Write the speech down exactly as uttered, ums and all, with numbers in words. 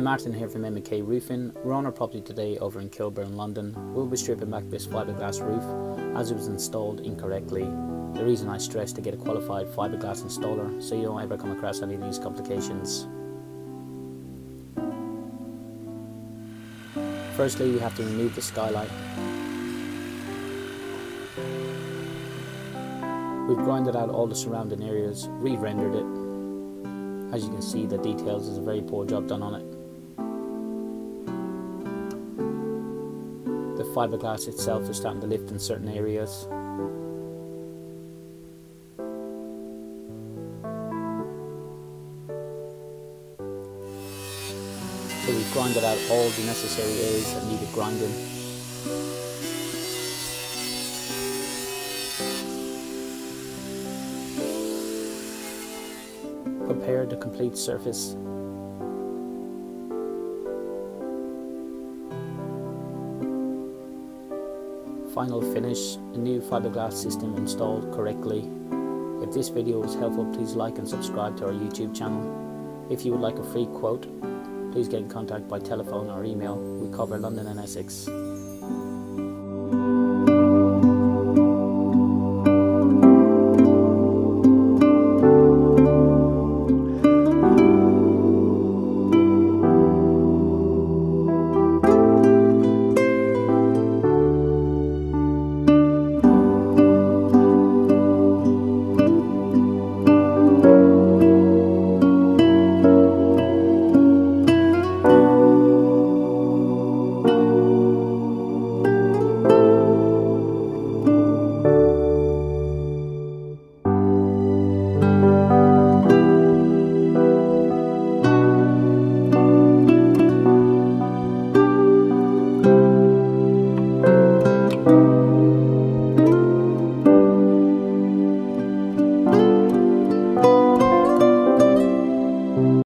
Martin here from M and K Roofing. We're on our property today over in Kilburn, London. We'll be stripping back this fiberglass roof as it was installed incorrectly. The reason I stress to get a qualified fiberglass installer so you don't ever come across any of these complications. Firstly, we have to remove the skylight. We've grinded out all the surrounding areas, re-rendered it. As you can see, the details is a very poor job done on it. The fiberglass itself is starting to lift in certain areas. So we've grinded out all the necessary areas that needed grinding. Prepare the complete surface. Final finish, a new fiberglass system installed correctly. If this video was helpful, please like and subscribe to our YouTube channel. If you would like a free quote, please get in contact by telephone or email. We cover London and Essex.